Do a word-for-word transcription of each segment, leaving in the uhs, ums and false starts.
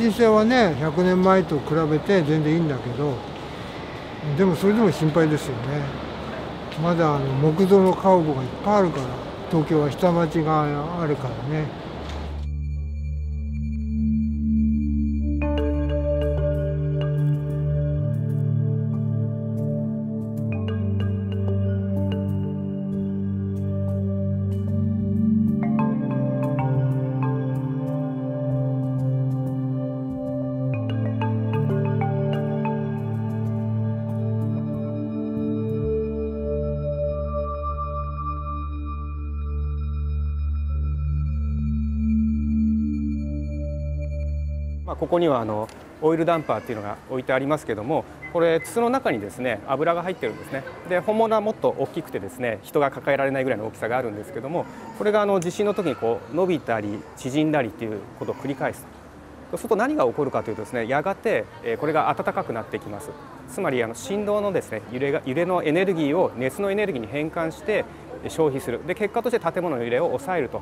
震性はねひゃくねんまえと比べて全然いいんだけど、でもそれでも心配ですよね。まだあの木造の家屋がいっぱいあるから、東京は下町があるからね。 まあここにはあのオイルダンパーっていうのが置いてありますけども、これ筒の中にですね油が入ってるんですね。で本物はもっと大きくてですね人が抱えられないぐらいの大きさがあるんですけども、これがあの地震の時にこう伸びたり縮んだりっていうことを繰り返す。そうすると何が起こるかというとですね、やがてこれが暖かくなってきます。つまりあの振動のですね揺れが揺れのエネルギーを熱のエネルギーに変換して消費する。で結果として建物の揺れを抑えると。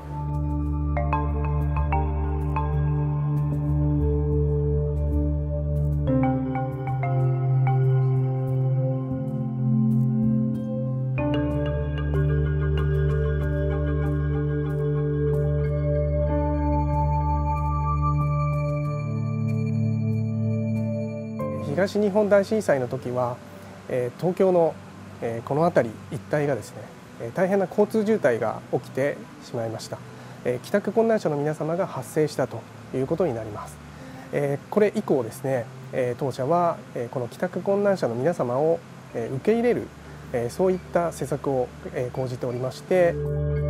東日本大震災の時は、えー、東京の、えー、この辺り一帯がですね、えー、大変な交通渋滞が起きてしまいました。えー、帰宅困難者の皆様が発生したということになります。えー、これ以降ですね、えー、当社は、えー、この帰宅困難者の皆様を、えー、受け入れる、えー、そういった施策を、えー、講じておりまして。